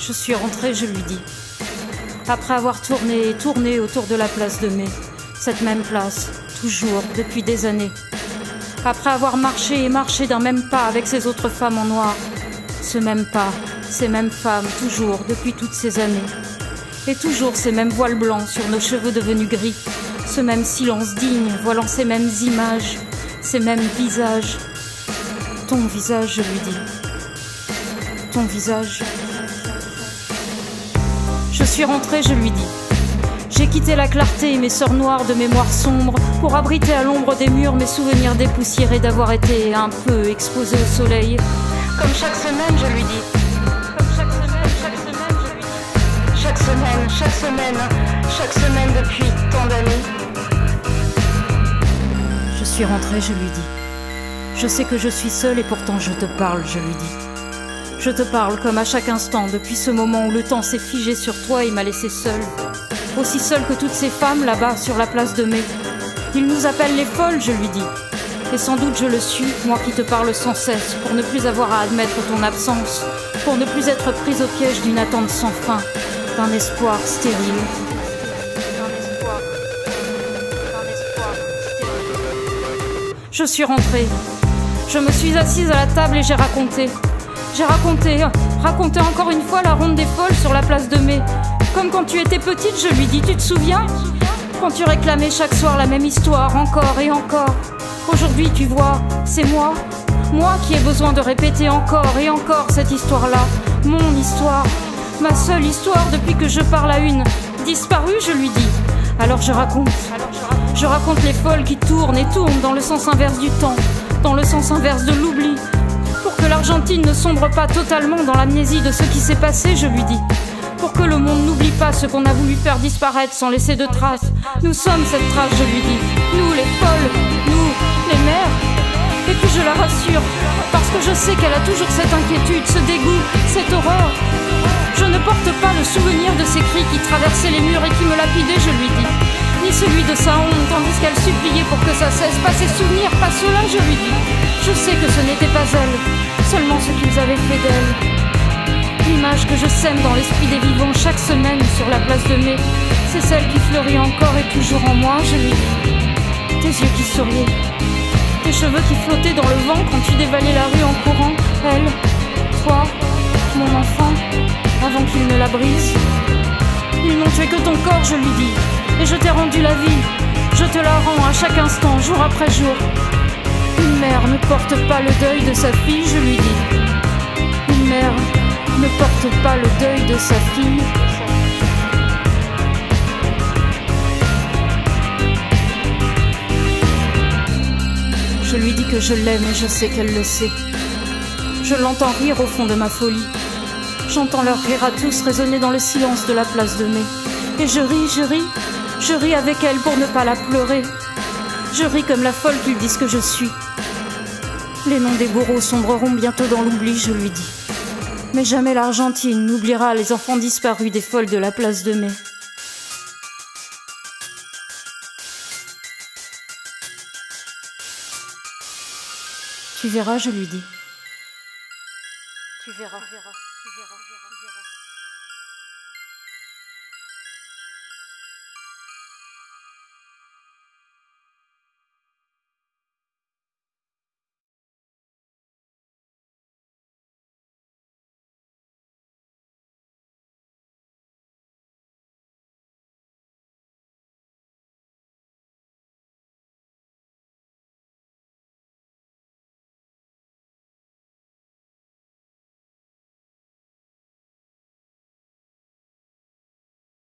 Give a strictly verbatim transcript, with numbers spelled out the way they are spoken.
Je suis rentrée, je lui dis. Après avoir tourné et tourné autour de la place de Mai, cette même place, toujours, depuis des années. Après avoir marché et marché d'un même pas avec ces autres femmes en noir, ce même pas, ces mêmes femmes, toujours, depuis toutes ces années. Et toujours ces mêmes voiles blancs sur nos cheveux devenus gris, ce même silence digne, voilant ces mêmes images, ces mêmes visages. Ton visage, je lui dis. Ton visage. Je suis rentrée, je lui dis. J'ai quitté la clarté et mes sœurs noires de mémoire sombre pour abriter à l'ombre des murs mes souvenirs dépoussiérés d'avoir été un peu exposés au soleil. Comme chaque semaine, je lui dis. Comme chaque semaine, chaque semaine, je lui dis. Chaque semaine, chaque semaine, chaque semaine depuis tant d'années. Je suis rentrée, je lui dis. Je sais que je suis seule et pourtant je te parle, je lui dis. Je te parle comme à chaque instant, depuis ce moment où le temps s'est figé sur toi et m'a laissée seule. Aussi seule que toutes ces femmes là-bas sur la place de Mai. Ils nous appellent les folles, je lui dis. Et sans doute je le suis, moi qui te parle sans cesse, pour ne plus avoir à admettre ton absence, pour ne plus être prise au piège d'une attente sans fin, d'un espoir stérile. D'un espoir, d'un espoir stérile. Je suis rentrée. Je me suis assise à la table et j'ai raconté. J'ai raconté, raconté encore une fois la ronde des folles sur la place de Mai. Comme quand tu étais petite, je lui dis, tu te souviens? Quand tu réclamais chaque soir la même histoire, encore et encore. Aujourd'hui, tu vois, c'est moi, moi qui ai besoin de répéter encore et encore cette histoire-là. Mon histoire, ma seule histoire depuis que je parle à une disparue, je lui dis. Alors je raconte, je raconte les folles qui tournent et tournent dans le sens inverse du temps, dans le sens inverse de l'oubli. Pour que l'Argentine ne sombre pas totalement dans l'amnésie de ce qui s'est passé, je lui dis. Pour que le monde n'oublie pas ce qu'on a voulu faire disparaître sans laisser de traces. Nous sommes cette trace, je lui dis. Nous, les folles, nous, les mères. Et puis je la rassure, parce que je sais qu'elle a toujours cette inquiétude, ce dégoût, cette horreur. Je ne porte pas le souvenir de ces cris qui traversaient les murs et qui me lapidaient, je lui dis. Ni celui de sa honte, tandis qu'elle suppliait pour que ça cesse. Pas ses souvenirs, pas cela, je lui dis. Je sais que ce n'était pas elle, seulement ce qu'ils avaient fait d'elle. L'image que je sème dans l'esprit des vivants chaque semaine sur la place de Mai, c'est celle qui fleurit encore et toujours en moi, je lui dis. Tes yeux qui souriaient, tes cheveux qui flottaient dans le vent quand tu dévalais la rue en courant. Elle, toi, mon enfant, avant qu'il ne la brise. Ils n'ont tué que ton corps, je lui dis, et je t'ai rendu la vie. Je te la rends à chaque instant, jour après jour. Une mère ne porte pas le deuil de sa fille, je lui dis. Une mère ne porte pas le deuil de sa fille. Je lui dis que je l'aime et je sais qu'elle le sait. Je l'entends rire au fond de ma folie. J'entends leur rire à tous résonner dans le silence de la place de Mai. Et je ris, je ris, je ris avec elle pour ne pas la pleurer. Je ris comme la folle qu'ils disent que je suis. Les noms des bourreaux sombreront bientôt dans l'oubli, je lui dis. Mais jamais l'Argentine n'oubliera les enfants disparus des folles de la place de Mai. Tu verras, je lui dis. Tu verras, tu verras, tu verras.